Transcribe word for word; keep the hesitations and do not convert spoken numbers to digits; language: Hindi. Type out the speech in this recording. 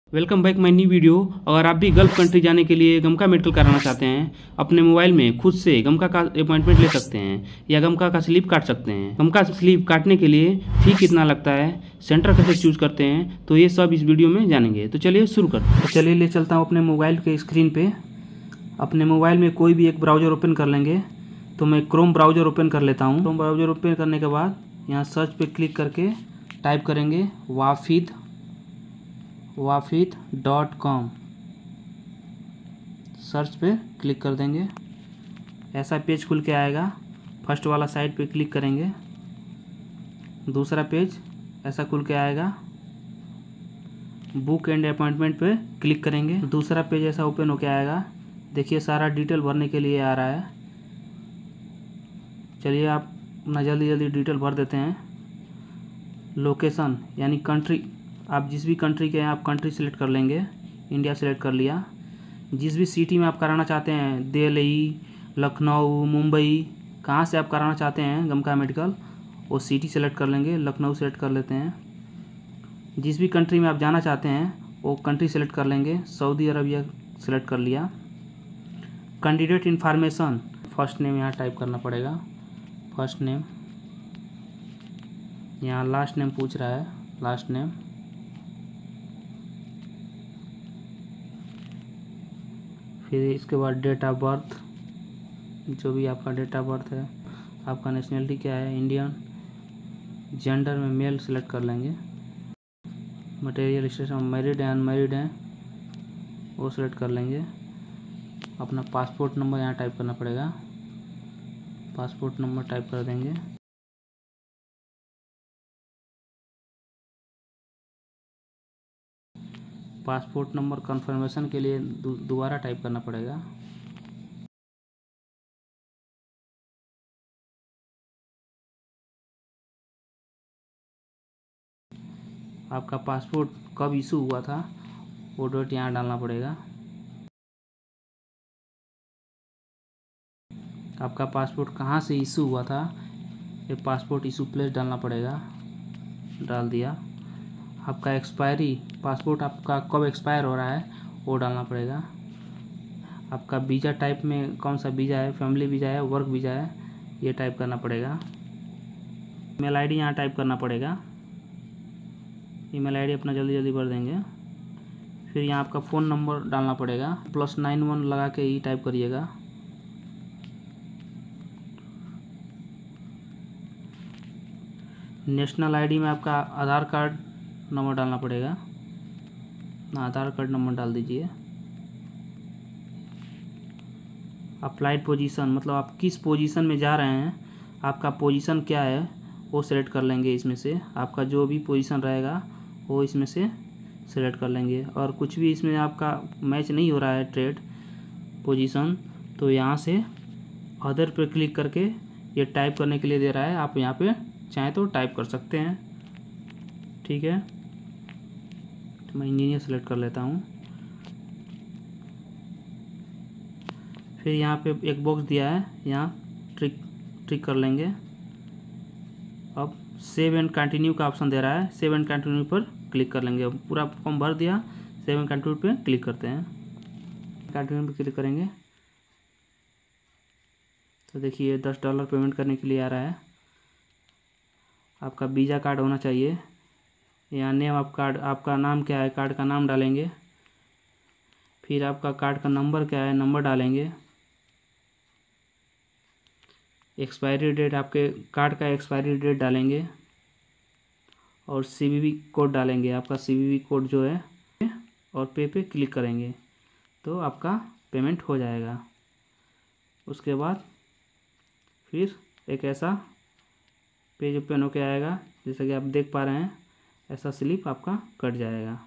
Welcome back my new video. अगर आप भी गल्फ कंट्री जाने के लिए गमका मेडिकल कराना चाहते हैं, अपने मोबाइल में खुद से गमका का अपॉइंटमेंट ले सकते हैं या गमका का स्लीप काट सकते हैं। गमका स्लीप काटने के लिए फी कितना लगता है, सेंटर कैसे चूज करते हैं, तो ये सब इस वीडियो में जानेंगे। तो चलिए शुरू करते हैं। तो चलिए ले चलता हूँ अपने मोबाइल के स्क्रीन पे। अपने मोबाइल में कोई भी एक ब्राउज़र ओपन कर लेंगे। तो मैं क्रोम ब्राउज़र ओपन कर लेता हूँ। क्रोम ब्राउज़र ओपन करने के बाद यहाँ सर्च पे क्लिक करके टाइप करेंगे Wafid Wafid dot com. Search पे क्लिक कर देंगे, ऐसा पेज खुल के आएगा। फर्स्ट वाला साइट पे क्लिक करेंगे, दूसरा पेज ऐसा खुल के आएगा। बुक एंड अपॉइंटमेंट पे क्लिक करेंगे, दूसरा पेज ऐसा ओपन होके आएगा। देखिए सारा डिटेल भरने के लिए आ रहा है। चलिए आप अपना जल्दी जल्दी डिटेल भर देते हैं। लोकेशन यानी कंट्री, आप जिस भी कंट्री के हैं आप कंट्री सेलेक्ट कर लेंगे। इंडिया सेलेक्ट कर लिया। जिस भी सिटी में आप कराना चाहते हैं, दिल्ली, लखनऊ, मुंबई, कहाँ से आप कराना चाहते हैं गमका मेडिकल, वो सिटी सेलेक्ट कर लेंगे। लखनऊ सेलेक्ट कर लेते हैं। जिस भी कंट्री में आप जाना चाहते हैं वो कंट्री सेलेक्ट कर लेंगे। सऊदी अरबिया सेलेक्ट कर लिया। कैंडिडेट इन्फॉर्मेशन, फर्स्ट नेम यहाँ टाइप करना पड़ेगा। फर्स्ट नेम, यहाँ लास्ट नेम पूछ रहा है, लास्ट नेम। फिर इसके बाद डेट ऑफ बर्थ, जो भी आपका डेट ऑफ बर्थ है। आपका नेशनलिटी क्या है, इंडियन। जेंडर में मेल सेलेक्ट कर लेंगे। मटेरियल स्टेटस मैरिड है अनमैरिड है वो सेलेक्ट कर लेंगे। अपना पासपोर्ट नंबर यहाँ टाइप करना पड़ेगा। पासपोर्ट नंबर टाइप कर देंगे। पासपोर्ट नंबर कंफर्मेशन के लिए दोबारा टाइप करना पड़ेगा। आपका पासपोर्ट कब इशू हुआ था वो डेट यहाँ डालना पड़ेगा। आपका पासपोर्ट कहाँ से इशू हुआ था, ये पासपोर्ट इशू प्लेस डालना पड़ेगा। डाल दिया। आपका एक्सपायरी, पासपोर्ट आपका कब एक्सपायर हो रहा है वो डालना पड़ेगा। आपका वीज़ा टाइप में कौन सा वीज़ा है, फैमिली वीज़ा है, वर्क वीज़ा है, ये टाइप करना पड़ेगा। ईमेल आईडी यहाँ टाइप करना पड़ेगा। ईमेल आईडी अपना जल्दी जल्दी भर देंगे। फिर यहाँ आपका फ़ोन नंबर डालना पड़ेगा। प्लस नाइन वन लगा के ही टाइप करिएगा। नेशनल आईडी में आपका आधार कार्ड नंबर डालना पड़ेगा। ना आधार कार्ड नंबर डाल दीजिए। अप्लाइड पोजीशन, मतलब आप किस पोजीशन में जा रहे हैं, आपका पोजीशन क्या है वो सिलेक्ट कर लेंगे। इसमें से आपका जो भी पोजीशन रहेगा वो इसमें से सिलेक्ट कर लेंगे। और कुछ भी इसमें आपका मैच नहीं हो रहा है ट्रेड पोजीशन, तो यहाँ से अदर पे क्लिक करके ये टाइप करने के लिए दे रहा है। आप यहाँ पे चाहें तो टाइप कर सकते हैं। ठीक है, तो मैं इंजीनियर सेलेक्ट कर लेता हूँ। फिर यहाँ पे एक बॉक्स दिया है, यहाँ ट्रिक ट्रिक कर लेंगे। अब सेव एंड कंटिन्यू का ऑप्शन दे रहा है, सेव एंड कंटिन्यू पर क्लिक कर लेंगे। पूरा फॉर्म भर दिया, सेव एंड कंटिन्यू पे क्लिक करते हैं। कंटिन्यू पे क्लिक करेंगे तो देखिए दस डॉलर पेमेंट करने के लिए आ रहा है। आपका वीज़ा कार्ड होना चाहिए। यहाँ नेम ऑफ कार्ड, आपका नाम क्या है, कार्ड का नाम डालेंगे। फिर आपका कार्ड का नंबर क्या है, नंबर डालेंगे। एक्सपायरी डेट, आपके कार्ड का एक्सपायरी डेट डालेंगे और सीवीवी कोड डालेंगे, आपका सीवीवी कोड जो है, और पे पे क्लिक करेंगे तो आपका पेमेंट हो जाएगा। उसके बाद फिर एक ऐसा पेज ओपन होके आएगा, जैसा कि आप देख पा रहे हैं। ऐसा स्लिप आपका कट जाएगा।